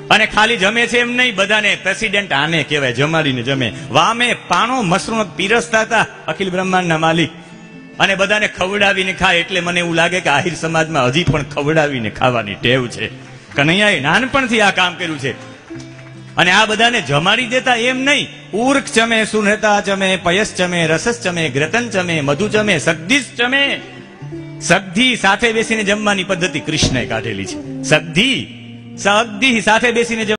અને ખાલી જમે છે એમ નહીં, બધાને પ્રેસિડેન્ટ આને કહેવાય, જમાડીને જમે. વામે પાણો મસરૂમ પીરસતા હતા અખિલ બ્રહ્માંડના માલિક, અને બધાને ખવડાવીને ખાય. એટલે મને એવું લાગે કે આહિર સમાજમાં હજી પણ ખવડાવીને ખાવાની ટેવ છે. કનૈયાએ નાનપણથી આ કામ કર્યું છે. અને આ બધાને જમાડી દેતા એમ નહીં, ઉર્ક ચમે, સુનહતા ચમે, પયસ ચમે, રસસ ચમે, ગ્રતન ચમે, મધુ ચમે, સગધીસ ચમે. સગધી સાથે બેસીને જમવાની પદ્ધતિ કૃષ્ણએ કાઢેલી છે. સગધી સાથે બેસીને